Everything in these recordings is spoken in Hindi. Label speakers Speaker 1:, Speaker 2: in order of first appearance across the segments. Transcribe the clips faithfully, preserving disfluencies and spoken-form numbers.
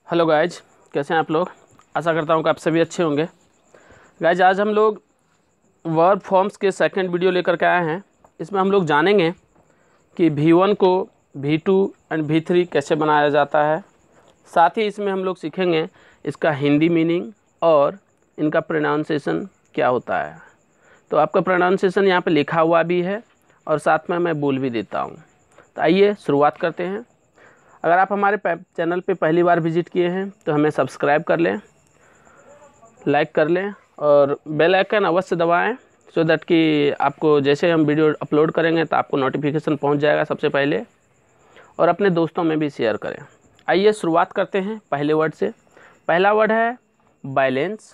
Speaker 1: हेलो गाइज, कैसे हैं आप लोग। आशा करता हूँ कि आप सभी अच्छे होंगे। गाइज, आज हम लोग वर्ब फॉर्म्स के सेकंड वीडियो लेकर के आए हैं। इसमें हम लोग जानेंगे कि वी वन को V two and V three कैसे बनाया जाता है। साथ ही इसमें हम लोग सीखेंगे इसका हिंदी मीनिंग और इनका प्रोनाउंसिएशन क्या होता है। तो आपका प्रोनाउंसिएशन यहाँ पे लिखा हुआ भी है और साथ में मैं बोल भी देता हूँ। तो आइए शुरुआत करते हैं। अगर आप हमारे चैनल पे पहली बार विजिट किए हैं तो हमें सब्सक्राइब कर लें, लाइक कर लें और बेल आइकन अवश्य दबाएं, सो दैट कि आपको जैसे हम वीडियो अपलोड करेंगे तो आपको नोटिफिकेशन पहुंच जाएगा सबसे पहले, और अपने दोस्तों में भी शेयर करें। आइए शुरुआत करते हैं पहले वर्ड से। पहला वर्ड है बैलेंस।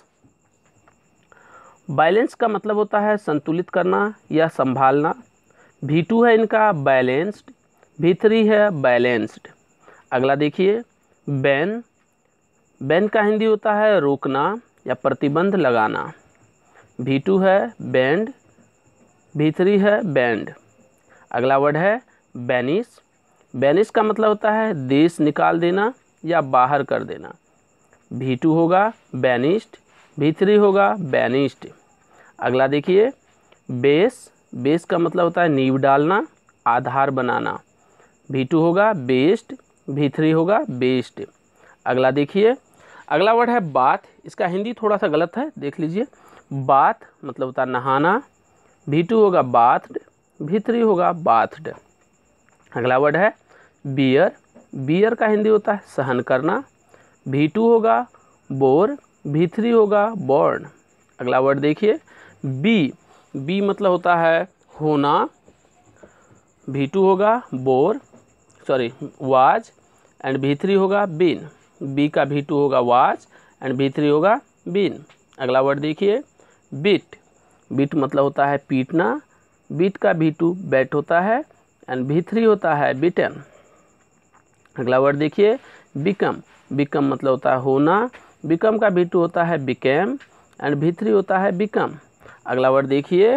Speaker 1: बैलेंस का मतलब होता है संतुलित करना या संभालना। वी टू है इनका बैलेंस्ड, वी थ्री है बैलेंस्ड। अगला देखिए बैन। बैन का हिंदी होता है रोकना या प्रतिबंध लगाना। वी टू है बैंड, वी थ्री है बैंड। अगला वर्ड है बैनिश। बैनिश का मतलब होता है देश निकाल देना या बाहर कर देना। वी टू होगा बैनिश्ड, वी थ्री होगा बैनिश्ड। अगला देखिए बेस। बेस का मतलब होता है नींव डालना, आधार बनाना। वी टू होगा बेस्ड, वी थ्री होगा बेस्ड। अगला देखिए, अगला वर्ड है बाथ। इसका हिंदी थोड़ा सा गलत है, देख लीजिए। बाथ मतलब होता है नहाना। वी टू होगा बाथड, वी थ्री होगा बाथड। अगला वर्ड है बियर। बियर का हिंदी होता है सहन करना। वी टू होगा बोर, वी थ्री होगा बोर्न। अगला वर्ड देखिए बी। बी मतलब होता है होना। वी टू होगा bore sorry was and V three होगा बीन। बी का वी टू होगा वाज एंड वी थ्री होगा बीन। अगला वर्ड देखिए बीट। बीट मतलब होता है पीटना। बीट का वी टू बैट होता है एंड वी थ्री होता है बीटन। अगला वर्ड देखिए बिकम। बिकम मतलब होता है होना। बिकम का वी टू होता है बिकेम एंड वी थ्री होता है बिकम। अगला वर्ड देखिए,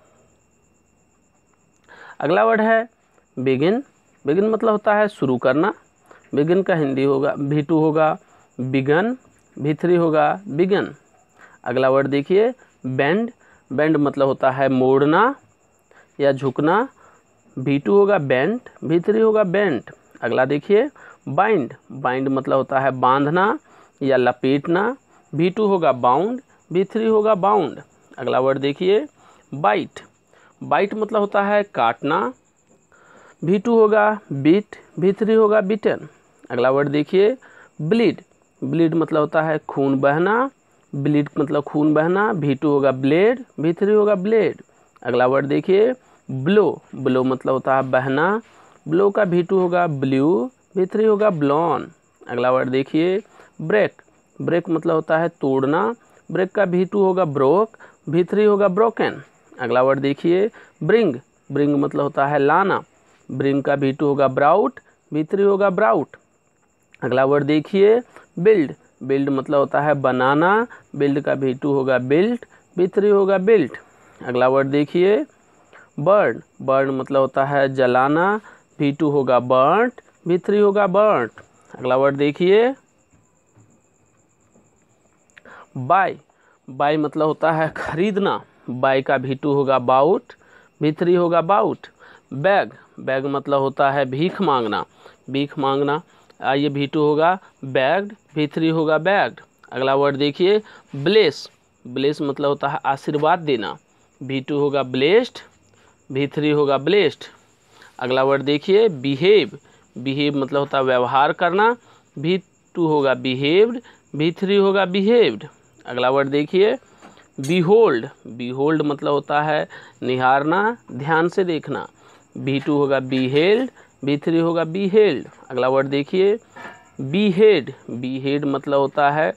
Speaker 1: अगला वर्ड है बिगिन। बिगिन मतलब होता है शुरू करना। बिगिन का हिंदी होगा वी टू होगा बिगन, वी थ्री होगा बिगन। अगला वर्ड देखिए बेंड। बेंड मतलब होता है मोड़ना या झुकना। वी टू होगा बेंड, वी थ्री होगा बेंट। अगला देखिए बाइंड। बाइंड मतलब होता है बांधना या लपेटना। वी टू होगा बाउंड, वी थ्री होगा बाउंड। अगला वर्ड देखिए बाइट। बाइट मतलब होता है काटना। वी टू होगा बीट, वी थ्री होगा बीटन। अगला वर्ड देखिए ब्लीड। ब्लीड मतलब होता है खून बहना। ब्लीड मतलब खून बहना। वी टू होगा ब्लेड, वी थ्री होगा ब्लेड। अगला वर्ड देखिए ब्लो। ब्लो मतलब होता है बहना। ब्लो का वी टू होगा ब्ल्यू, वी थ्री होगा ब्लॉन। अगला वर्ड देखिए ब्रेक। ब्रेक मतलब होता है तोड़ना। ब्रेक का वी टू होगा ब्रोक, वी थ्री होगा ब्रोकन। अगला वर्ड देखिए ब्रिंग। ब्रिंग मतलब होता है लाना। ब्रिंग का वी टू होगा ब्राउट, वी थ्री होगा ब्राउट। अगला वर्ड देखिए बिल्ड। बिल्ड मतलब होता है बनाना। बिल्ड का वी टू होगा बिल्ट, वी थ्री होगा बिल्ट। अगला वर्ड देखिए बर्न। बर्न मतलब होता है जलाना। वी टू होगा बर्nt, वी थ्री होगा बर्nt। अगला वर्ड देखिए बाय। बाय मतलब होता है खरीदना। बाय का वी टू होगा बाउट, वी थ्री होगा बाउट। बैग। बैग मतलब होता है भीख मांगना। भीख मांगना। आइए वी टू होगा बैग्ड, वी थ्री होगा बैग्ड। अगला वर्ड देखिए ब्लेस। ब्लेस मतलब होता है आशीर्वाद देना। वी टू होगा ब्लेस्ड, वी थ्री होगा ब्लेस्ड। अगला वर्ड देखिए बिहेव। बिहेव मतलब होता है व्यवहार करना। वी टू होगा बिहेव्ड, वी थ्री होगा बिहेव्ड। अगला वर्ड देखिए बीहोल्ड। बीहोल्ड मतलब होता है निहारना, ध्यान से देखना। बी टू होगा बीहेल्ड, बी थ्री होगा बीहेल्ड। अगला वर्ड देखिए बीहेड। बीहेड मतलब होता है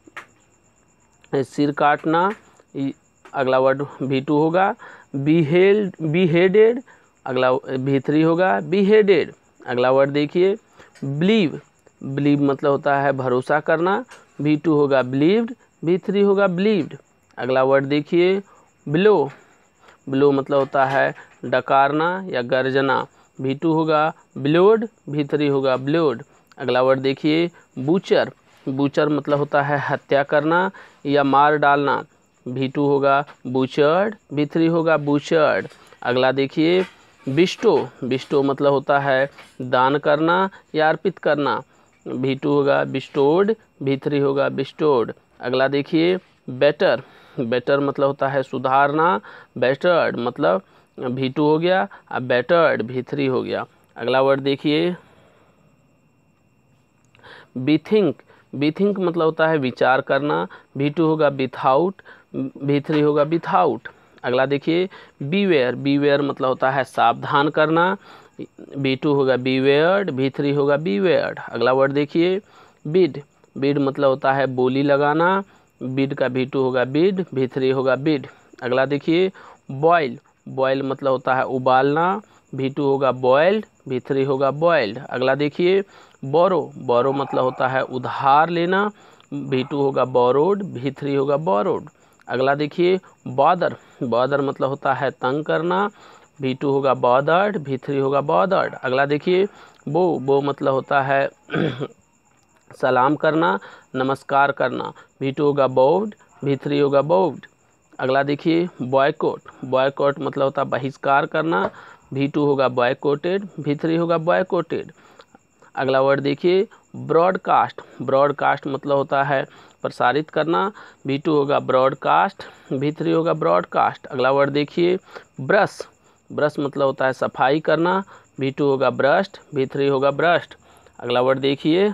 Speaker 1: सिर काटना। अगला वर्ड बी टू होगा बीहेल्ड, बीहेडेड। अगला बी थ्री होगा बीहेडेड। अगला वर्ड देखिए बिलीव। बिलीव मतलब होता है भरोसा करना। बी टू होगा बिलीव्ड, बी थ्री होगा बिलीव्ड। अगला वर्ड देखिए ब्लो। ब्लो मतलब होता है डकारना या गर्जना। वी टू होगा ब्लोड, वी थ्री होगा ब्लोड। अगला वर्ड देखिए बूचर। बूचर मतलब होता है हत्या करना या मार डालना, भी टू होगा बूचर्ड, भी थ्री होगा बूचर्ड। अगला देखिए बिस्टो, बिस्टो मतलब होता है दान करना या अर्पित करना, भी टू होगा बिस्टोड, भी थ्री होगा बिस्टोड। अगला देखिए बेटर, बेटर मतलब होता है सुधारना, बेटर्ड मतलब भी टू हो गया, अब बेटर्ड भी थ्री हो गया। अगला वर्ड देखिए बीथिंक, बीथिंक मतलब होता है विचार करना, भी टू होगा विथआउट, भी थ्री होगा विथआउट। अगला देखिए बीवेयर, बीवेयर मतलब होता है सावधान करना, बी टू होगा बीवेयर्ड, भी थ्री होगा बीवेयर्ड। अगला वर्ड देखिए बिड, बिड मतलब होता है बोली लगाना, बिड का भी टू होगा बिड, भी थ्री होगा बिड। अगला देखिए बॉयल, बॉयल मतलब होता है उबालना, भी टू होगा बॉयल्ड, भी थ्री होगा बॉयल्ड। अगला देखिए बोरो, बोरो मतलब होता है उधार लेना, भी टू होगा बोरोड, भी थ्री होगा बोरोड। अगला देखिए बॉदर, बॉदर मतलब होता है तंग करना, भी टू होगा बॉदर्ड, भी थ्री होगा बॉदर्ड। अगला देखिए बो, बो मतलब होता है सलाम करना, नमस्कार करना, भी टू होगा बोव्ड, भी थ्री होगा बोव्ड। अगला देखिए बॉयकॉट, बॉयकॉट मतलब होता है बहिष्कार करना, भी टू होगा बॉयकॉटेड, भी थ्री होगा बॉयकॉटेड। अगला वर्ड देखिए ब्रॉडकास्ट, ब्रॉडकास्ट मतलब होता है प्रसारित करना, भी टू होगा ब्रॉडकास्ट, भी थ्री होगा ब्रॉडकास्ट। अगला वर्ड देखिए ब्रश, ब्रश मतलब होता है सफाई करना, भी टू होगा ब्रश्ड, भी थ्री होगा ब्रश्ड। अगला वर्ड देखिए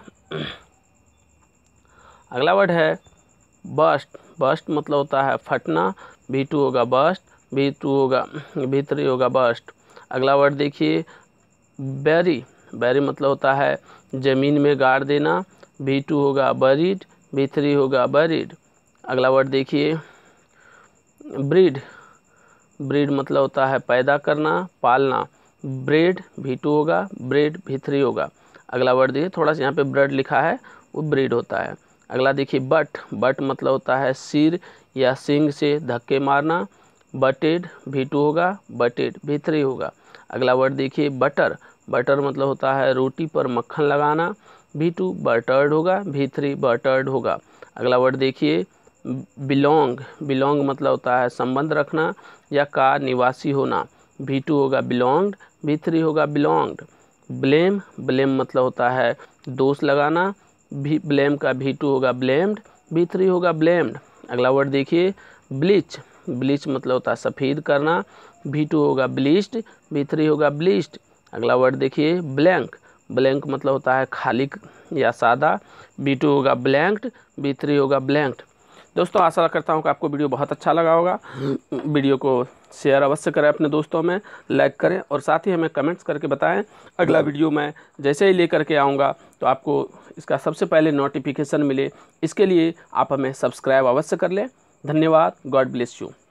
Speaker 1: अगला वर्ड है बस्ट, बस्ट मतलब होता है फटना, भी टू होगा बस्ट, भी टू होगा भी थ्री होगा बस्ट। अगला वर्ड देखिए बैरी, बैरी मतलब होता है ज़मीन में गाड़ देना, भी टू होगा बरीड, भी थ्री होगा बरीड। अगला वर्ड देखिए ब्रीड, ब्रीड मतलब होता है पैदा करना, पालना, ब्रेड भी टू होगा, ब्रेड भी थ्री होगा। अगला वर्ड देखिए थोड़ा सा यहाँ पे ब्रेड लिखा है वो ब्रीड होता है। अगला देखिए बट, बट मतलब होता है सिर या सींग से धक्के मारना, बटेड भी टू होगा, बटेड भी थ्री होगा। अगला वर्ड देखिए बटर, बटर मतलब होता है रोटी पर मक्खन लगाना, भी टू बटर्ड होगा, भी थ्री बटर्ड होगा। अगला वर्ड देखिए बिलोंग, बिलोंग मतलब होता है संबंध रखना या का निवासी होना, भी टू होगा बिलोंग्ड, भी थ्री होगा बिलोंग्ड। ब्लेम, ब्लेम मतलब होता है दोष लगाना, भी ब्लेम का भी टू होगा ब्लेम्ड, भी थ्री होगा ब्लेम्ड। अगला वर्ड देखिए ब्लीच, ब्लीच मतलब होता है सफ़ेद करना, भी टू होगा ब्लीच्ड, भी थ्री होगा ब्लीच्ड। अगला वर्ड देखिए ब्लैंक, ब्लैंक मतलब होता है खाली या सादा, बी टू होगा ब्लैंक्ड, बी थ्री होगा ब्लैंक्ड। दोस्तों आशा करता हूँ कि आपको वीडियो बहुत अच्छा लगा होगा। वीडियो को शेयर अवश्य करें अपने दोस्तों में, लाइक करें और साथ ही हमें कमेंट्स करके बताएं। अगला वीडियो मैं जैसे ही लेकर के आऊँगा तो आपको इसका सबसे पहले नोटिफिकेशन मिले, इसके लिए आप हमें सब्सक्राइब अवश्य कर लें। धन्यवाद, गॉड ब्लेस यू।